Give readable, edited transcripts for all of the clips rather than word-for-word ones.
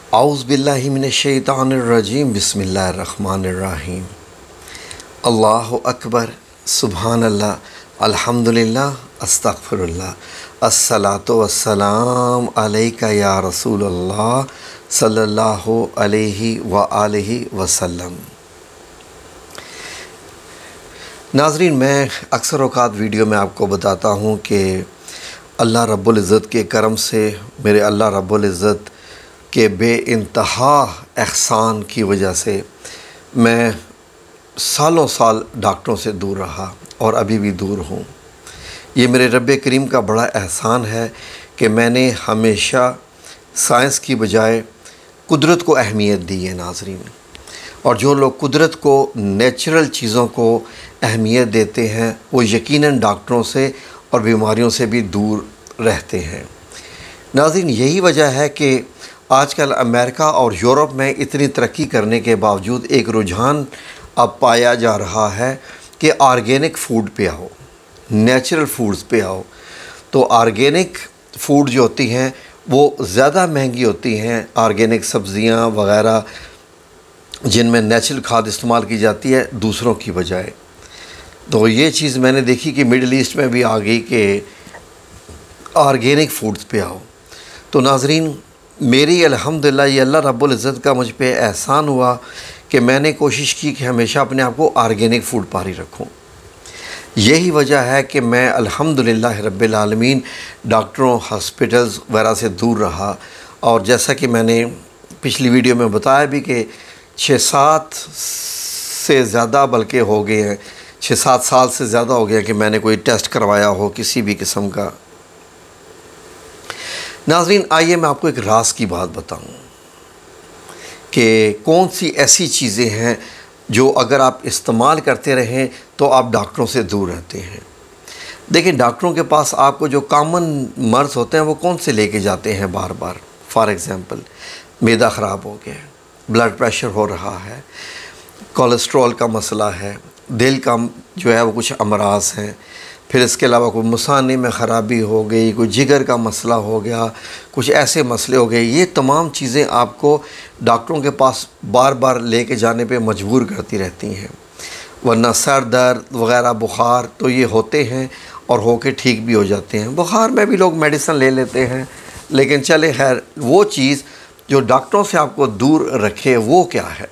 औज़ु बिल्लाहि मिनश्शैतानिर्रजीम बिस्मिल्लाहिर्रहमानिर्रहीम। अल्लाहु अकबर, सुबहानल्लाह, अल्हम्दुलिल्लाह, अस्तगफिरुल्लाह, अस्सलातु वस्सलाम अलैका या रसूलल्लाह सल्लल्लाहु अलैहि व आलिहि वसल्लम। नाज़रीन, मैं अक्सर औक़ात वीडियो में आपको बताता हूँ कि अल्लाह रब्बुल इज़्ज़त के करम से, मेरे अल्लाह रब्बुल इज़्ज़त के बेइंतहा एहसान की वजह से मैं सालों साल डॉक्टरों से दूर रहा और अभी भी दूर हूँ। ये मेरे रब्बे करीम का बड़ा एहसान है कि मैंने हमेशा साइंस की बजाय कुदरत को अहमियत दी है नाज़रीन। और जो लोग कुदरत को, नेचुरल चीज़ों को अहमियत देते हैं, वो यकीनन डॉक्टरों से और बीमारियों से भी दूर रहते हैं। नाज़रीन, यही वजह है कि आजकल अमेरिका और यूरोप में इतनी तरक्की करने के बावजूद एक रुझान अब पाया जा रहा है कि ऑर्गेनिक फूड पे आओ, नेचुरल फूड्स पे आओ। तो ऑर्गेनिक फूड जो होती हैं वो ज़्यादा महंगी होती हैं, ऑर्गेनिक सब्ज़ियाँ वग़ैरह जिनमें नेचुरल खाद इस्तेमाल की जाती है दूसरों की बजाय। तो ये चीज़ मैंने देखी कि मिडल ईस्ट में भी आ गई कि ऑर्गेनिक फूड्स पे आओ। तो नाज़रीन, मेरी अल्हम्दुलिल्लाह ये अल्लाह रब्बुल इज़्ज़त का मुझ पे एहसान हुआ कि मैंने कोशिश की कि हमेशा अपने आप को ऑर्गेनिक फूड पारी रखूं। यही वजह है कि मैं अल्हम्दुलिल्लाह रब्बिल आलमीन डॉक्टरों, हॉस्पिटल्स वगैरह से दूर रहा। और जैसा कि मैंने पिछली वीडियो में बताया भी कि 6-7 से ज़्यादा बल्कि हो गए हैं, 6-7 साल से ज़्यादा हो गया कि मैंने कोई टेस्ट करवाया हो किसी भी किस्म का। नाज़रीन, आइए मैं आपको एक राज की बात बताऊं कि कौन सी ऐसी चीज़ें हैं जो अगर आप इस्तेमाल करते रहें तो आप डॉक्टरों से दूर रहते हैं। देखिए, डॉक्टरों के पास आपको जो कॉमन मर्ज़ होते हैं वो कौन से लेके जाते हैं बार बार। फॉर एग्ज़ाम्पल, मैदा ख़राब हो गया, ब्लड प्रेशर हो रहा है, कोलेस्ट्रॉल का मसला है, दिल का जो है वो कुछ अमराज हैं, फिर इसके अलावा कोई मुसाने में ख़राबी हो गई, कोई जिगर का मसला हो गया, कुछ ऐसे मसले हो गए। ये तमाम चीज़ें आपको डॉक्टरों के पास बार बार लेके जाने पे मजबूर करती रहती हैं। वरना सर दर्द वग़ैरह, बुखार तो ये होते हैं और होके ठीक भी हो जाते हैं। बुखार में भी लोग मेडिसिन ले लेते हैं, लेकिन चले खैर, वो चीज़ जो डॉक्टरों से आपको दूर रखे वो क्या है।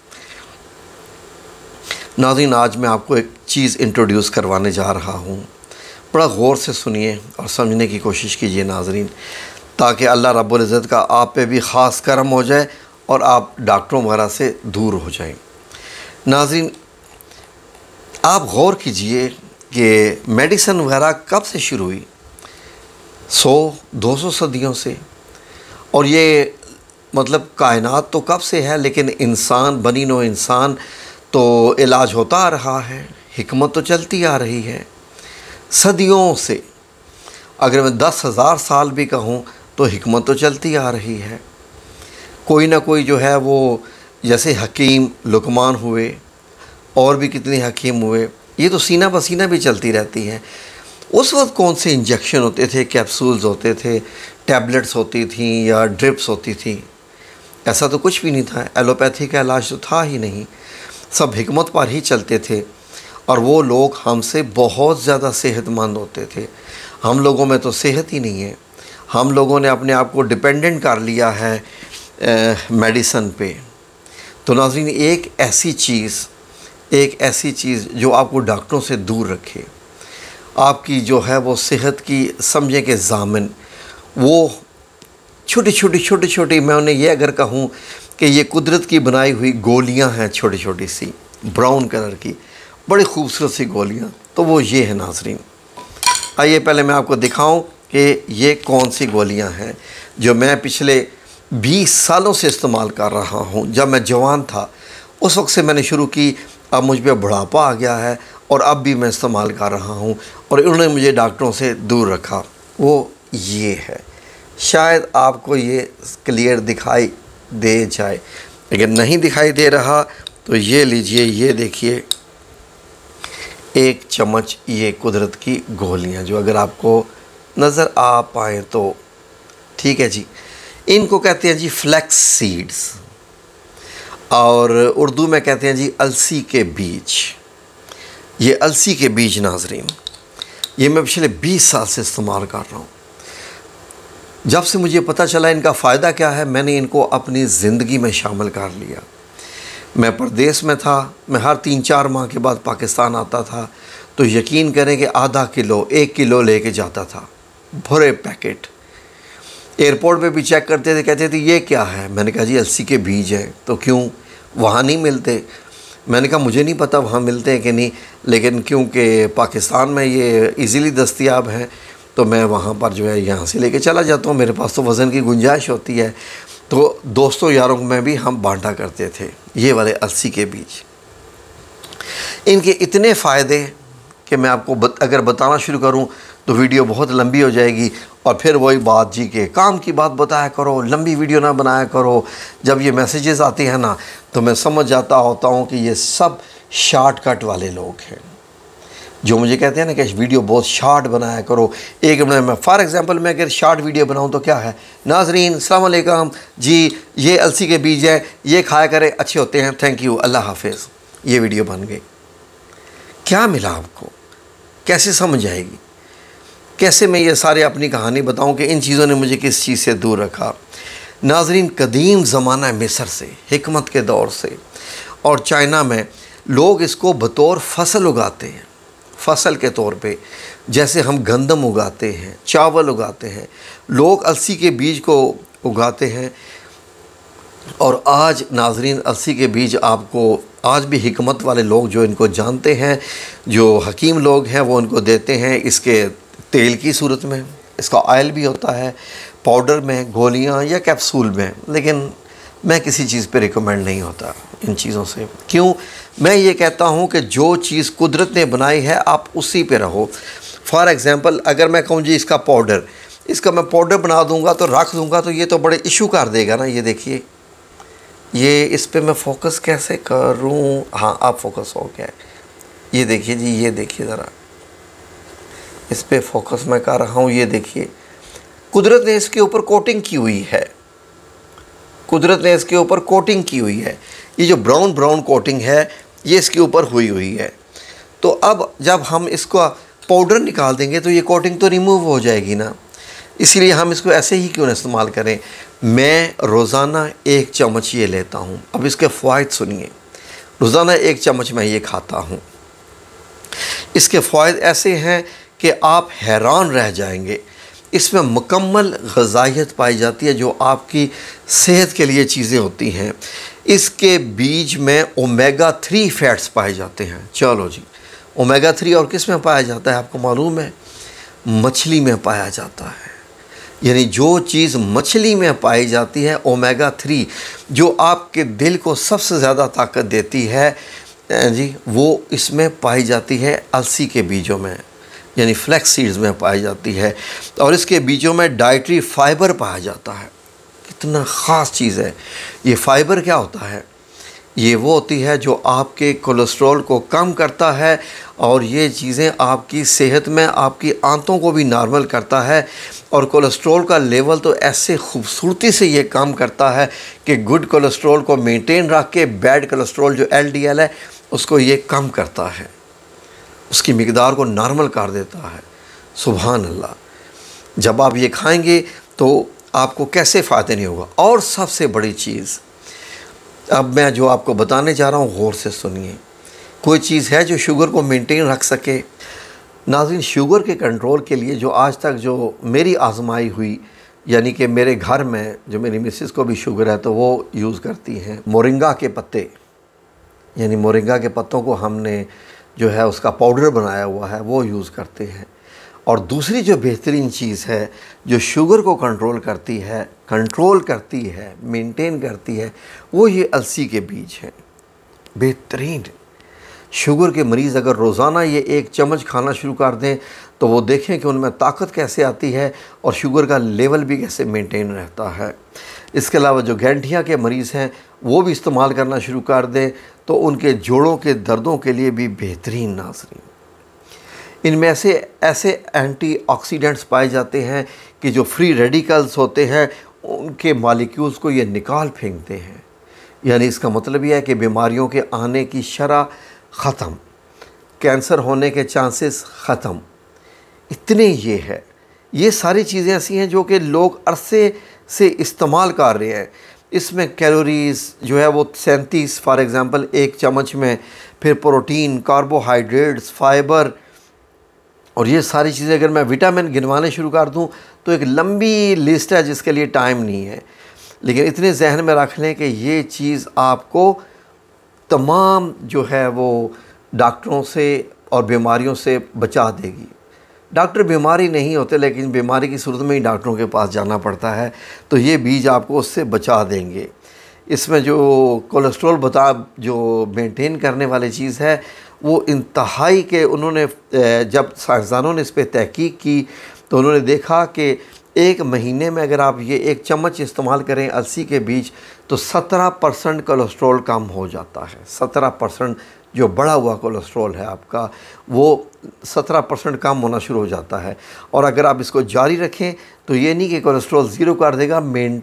नाज़रीन, आज मैं आपको एक चीज़ इंट्रोड्यूस करवाने जा रहा हूँ। बड़ा गौर से सुनिए और समझने की कोशिश कीजिए नाज़रीन, ताकि अल्लाह रब्बुल इज़्ज़त का आप पे भी ख़ास करम हो जाए और आप डॉक्टरों वगैरह से दूर हो जाएं। नाज़रीन, आप गौर कीजिए कि मेडिसिन वगैरह कब से शुरू हुई? 100-200 सदियों से। और ये मतलब कायनात तो कब से है, लेकिन इंसान, बनी नो इंसान तो इलाज होता आ रहा है, हिकमत तो चलती आ रही है सदियों से। अगर मैं 10,000 साल भी कहूँ तो हिकमत तो चलती आ रही है। कोई ना कोई जो है वो, जैसे हकीम लुकमान हुए और भी कितने हकीम हुए, ये तो सीना पसीना भी चलती रहती है। उस वक्त कौन से इंजेक्शन होते थे, कैप्सूल्स होते थे, टैबलेट्स होती थी या ड्रिप्स होती थी? ऐसा तो कुछ भी नहीं था। एलोपैथी का इलाज तो था ही नहीं, सब हिकमत पर ही चलते थे। और वो लोग हमसे बहुत ज़्यादा सेहतमंद होते थे। हम लोगों में तो सेहत ही नहीं है। हम लोगों ने अपने आप को डिपेंडेंट कर लिया है मेडिसिन पे। तो नाज़रीन, एक ऐसी चीज़ जो आपको डॉक्टरों से दूर रखे, आपकी जो है वो सेहत की समझे के ज़ामिन, वो छोटी छोटी मैं उन्हें ये अगर कहूँ कि ये कुदरत की बनाई हुई गोलियां हैं, छोटी छोटी सी ब्राउन कलर की, बड़ी खूबसूरत सी गोलियां, तो वो ये है नाज़रीन। आइए पहले मैं आपको दिखाऊं कि ये कौन सी गोलियां हैं जो मैं पिछले 20 सालों से इस्तेमाल कर रहा हूं। जब मैं जवान था उस वक्त से मैंने शुरू की, अब मुझ पर बुढ़ापा आ गया है और अब भी मैं इस्तेमाल कर रहा हूं और उन्होंने मुझे डॉक्टरों से दूर रखा। वो ये है, शायद आपको ये क्लियर दिखाई दे जाए, अगर नहीं दिखाई दे रहा तो ये लीजिए, ये देखिए, 1 चम्मच ये कुदरत की गोलियां, जो अगर आपको नज़र आ पाए तो ठीक है जी। इनको कहते हैं जी फ्लैक्स सीड्स, और उर्दू में कहते हैं जी अलसी के बीज। ये अलसी के बीज नाज़रीन, ये मैं पिछले 20 साल से इस्तेमाल कर रहा हूँ। जब से मुझे पता चला इनका फ़ायदा क्या है, मैंने इनको अपनी ज़िंदगी में शामिल कर लिया। मैं परदेश में था, मैं हर 3-4 माह के बाद पाकिस्तान आता था, तो यकीन करें कि आधा किलो 1 किलो लेके जाता था, भरे पैकेट। एयरपोर्ट पे भी चेक करते थे, कहते थे ये क्या है। मैंने कहा जी अलसी के बीज हैं। तो क्यों, वहाँ नहीं मिलते? मैंने कहा मुझे नहीं पता वहाँ मिलते हैं कि नहीं, लेकिन क्योंकि पाकिस्तान में ये इजीली दस्तयाब हैं तो मैं वहाँ पर जो है यहाँ से लेके चला जाता हूँ। मेरे पास तो वज़न की गुंजाइश होती है। तो दोस्तों यारों में भी हम बांटा करते थे ये वाले अलसी के बीज। इनके इतने फ़ायदे कि मैं आपको अगर बताना शुरू करूँ तो वीडियो बहुत लंबी हो जाएगी। और फिर वही बात जी के काम की बात बताया करो, लंबी वीडियो ना बनाया करो। जब ये मैसेजेस आते हैं ना तो मैं समझ जाता होता हूँ कि ये सब शॉर्टकट वाले लोग हैं जो मुझे कहते हैं ना कि वीडियो बहुत शॉर्ट बनाया करो। 1 मिनट में, फॉर एग्जांपल मैं अगर शॉर्ट वीडियो बनाऊं तो क्या है, नाजरीन अस्सलाम वालेकुम जी, ये अलसी के बीज है, ये खाया करें, अच्छे होते हैं, थैंक यू, अल्लाह हाफिज़। ये वीडियो बन गई। क्या मिला आपको? कैसे समझ आएगी? कैसे मैं ये सारे अपनी कहानी बताऊं कि इन चीज़ों ने मुझे किस चीज़ से दूर रखा? नाजरीन, कदीम ज़माना मिस्र से, हिकमत के दौर से और चाइना में लोग इसको बतौर फसल उगाते हैं। फसल के तौर पे जैसे हम गंदम उगाते हैं, चावल उगाते हैं, लोग अलसी के बीज को उगाते हैं। और आज नाजरीन अलसी के बीज आपको आज भी हिकमत वाले लोग जो इनको जानते हैं, जो हकीम लोग हैं, वो इनको देते हैं इसके तेल की सूरत में। इसका ऑयल भी होता है, पाउडर में, गोलियां या कैप्सूल में। लेकिन मैं किसी चीज़ पे रिकमेंड नहीं होता इन चीज़ों से। क्यों? मैं ये कहता हूँ कि जो चीज़ कुदरत ने बनाई है आप उसी पे रहो। फॉर एग्ज़ाम्पल अगर मैं कहूँ जी इसका पाउडर, इसका मैं पाउडर बना दूँगा तो रख दूँगा तो ये तो बड़े इशू कर देगा ना। ये देखिए, ये इस पे मैं फ़ोकस कैसे करूँ? हाँ, आप फोकस हो गया। ये देखिए जी, ये देखिए ज़रा, इस पे फोकस मैं कर रहा हूँ। ये देखिए, कुदरत ने इसके ऊपर कोटिंग की हुई है। कुदरत ने इसके ऊपर कोटिंग की हुई है। ये जो ब्राउन ब्राउन कोटिंग है ये इसके ऊपर हुई है। तो अब जब हम इसका पाउडर निकाल देंगे तो ये कोटिंग तो रिमूव हो जाएगी ना। इसीलिए हम इसको ऐसे ही क्यों ना इस्तेमाल करें। मैं रोज़ाना 1 चम्मच ये लेता हूँ। अब इसके फ़वाइद सुनिए। रोज़ाना 1 चम्मच मैं ये खाता हूँ। इसके फ़वाइद ऐसे हैं कि आप हैरान रह जाएंगे। इसमें मुकम्मल ग़िज़ाइयत पाई जाती है जो आपकी सेहत के लिए चीज़ें होती हैं। इसके बीज में ओमेगा 3 फैट्स पाए जाते हैं। चलो जी, ओमेगा 3 और किस में पाया जाता है आपको मालूम है? मछली में पाया जाता है। यानी जो चीज़ मछली में पाई जाती है ओमेगा 3, जो आपके दिल को सबसे ज़्यादा ताकत देती है जी, वो इसमें पाई जाती है अलसी के बीजों में, यानी फ्लैक्स सीड्स में पाई जाती है। और इसके बीजों में डाइटरी फाइबर पाया जाता है। कितना ख़ास चीज़ है ये। फाइबर क्या होता है? ये वो होती है जो आपके कोलेस्ट्रॉल को कम करता है और ये चीज़ें आपकी सेहत में आपकी आंतों को भी नॉर्मल करता है। और कोलेस्ट्रॉल का लेवल तो ऐसे खूबसूरती से ये काम करता है कि गुड कोलेस्ट्रॉल को मेंटेन रख के बैड कोलेस्ट्रॉल जो LDL है उसको ये कम करता है, उसकी मिकदार को नॉर्मल कर देता है। सुभान अल्लाह। जब आप ये खाएंगे तो आपको कैसे फ़ायदे नहीं होगा। और सबसे बड़ी चीज़ अब मैं जो आपको बताने जा रहा हूँ गौर से सुनिए। कोई चीज़ है जो शुगर को मेंटेन रख सके? नाज़रीन, शुगर के कंट्रोल के लिए जो आज तक जो मेरी आजमाई हुई, यानी कि मेरे घर में जो मेरी मिसेस को भी शुगर है तो वो यूज़ करती हैं मोरिंगा के पत्ते। यानी मोरिंगा के पत्तों को हमने जो है उसका पाउडर बनाया हुआ है वो यूज़ करते हैं। और दूसरी जो बेहतरीन चीज़ है जो शुगर को कंट्रोल करती है, मेंटेन करती है, वो ये अलसी के बीज हैं। बेहतरीन। शुगर के मरीज़ अगर रोज़ाना ये 1 चम्मच खाना शुरू कर दें तो वो देखें कि उनमें ताकत कैसे आती है और शुगर का लेवल भी कैसे मेंटेन रहता है। इसके अलावा जो गैंठिया के मरीज़ हैं वो भी इस्तेमाल करना शुरू कर दें तो उनके जोड़ों के दर्दों के लिए भी बेहतरीन। नाज़रीन, इनमें ऐसे एंटीऑक्सीडेंट्स पाए जाते हैं कि जो फ्री रेडिकल्स होते हैं उनके मालिक्यूल्स को ये निकाल फेंकते हैं। यानी इसका मतलब यह है कि बीमारियों के आने की शरह ख़त्म, कैंसर होने के चांसेस ख़त्म। इतने ये है, ये सारी चीज़ें ऐसी हैं जो कि लोग अरसे से इस्तेमाल कर रहे हैं। इसमें कैलोरीज़ जो है वो 37 फॉर एग्ज़ाम्पल एक चम्मच में, फिर प्रोटीन, कार्बोहाइड्रेट्स, फाइबर, और ये सारी चीज़ें अगर मैं विटामिन गिनवाने शुरू कर दूं तो एक लंबी लिस्ट है जिसके लिए टाइम नहीं है। लेकिन इतने जहन में रख लें कि ये चीज़ आपको तमाम जो है वो डॉक्टरों से और बीमारियों से बचा देगी। डॉक्टर बीमारी नहीं होते, लेकिन बीमारी की सूरत में ही डॉक्टरों के पास जाना पड़ता है, तो ये बीज आपको उससे बचा देंगे। इसमें जो कोलेस्ट्रॉल जो मेंटेन करने वाली चीज़ है वो इंतहाई के, उन्होंने जब साइंसदानों ने इस पर तहकीक की तो उन्होंने देखा कि एक महीने में अगर आप ये एक चम्मच इस्तेमाल करें अलसी के बीज तो 17% कोलेस्ट्रॉल कम हो जाता है। 17% जो बढ़ा हुआ कोलेस्ट्रॉल है आपका वो 17% कम होना शुरू हो जाता है। और अगर आप इसको जारी रखें तो ये नहीं कि कोलेस्ट्रॉल ज़ीरो कर देगा,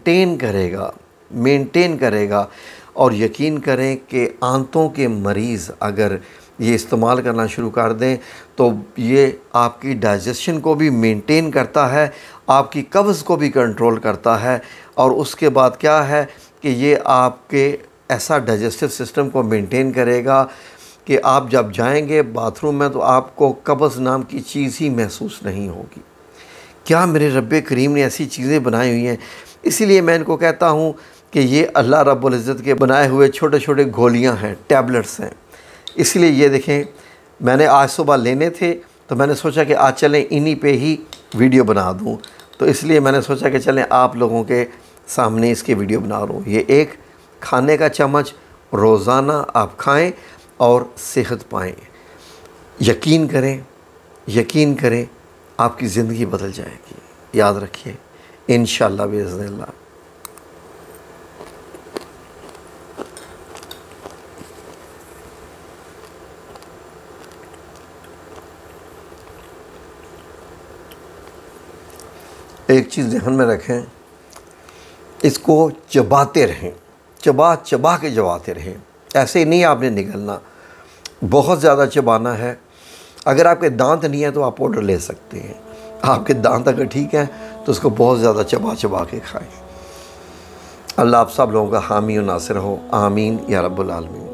मेंटेन करेगा। और यकीन करें कि आंतों के मरीज़ अगर ये इस्तेमाल करना शुरू कर दें तो ये आपकी डाइजेशन को भी मेंटेन करता है, आपकी कब्ज़ को भी कंट्रोल करता है। और उसके बाद क्या है कि ये आपके ऐसा डाइजेस्टिव सिस्टम को मेंटेन करेगा कि आप जब जाएंगे बाथरूम में तो आपको कब्ज़ नाम की चीज़ ही महसूस नहीं होगी। क्या मेरे रब्बे करीम ने ऐसी चीज़ें बनाई हुई हैं। इसीलिए मैं इनको कहता हूँ कि ये अल्लाह रब्बुल इज़्ज़त के बनाए हुए छोटे छोटे गोलियाँ हैं, टैबलेट्स हैं। इसलिए ये देखें, मैंने आज सुबह लेने थे तो मैंने सोचा कि आज चलें इन्हीं पे ही वीडियो बना दूँ, तो इसलिए मैंने सोचा कि चलें आप लोगों के सामने इसकी वीडियो बना रहा हूँ। ये एक खाने का चम्मच रोज़ाना आप खाएं और सेहत पाएं। यकीन करें आपकी ज़िंदगी बदल जाएगी। याद रखिए, इंशाअल्लाह बिइज़्निल्लाह। एक चीज़ ध्यान में रखें, इसको चबाते रहें, चबा के चबाते रहें। ऐसे ही नहीं आपने निगलना, बहुत ज़्यादा चबाना है। अगर आपके दांत नहीं है तो आप पाउडर ले सकते हैं। आपके दांत अगर ठीक हैं तो उसको बहुत ज़्यादा चबा के खाएं। अल्लाह आप सब लोगों का हामी और नासिर हो। आमीन या रब्बुल आलमीन।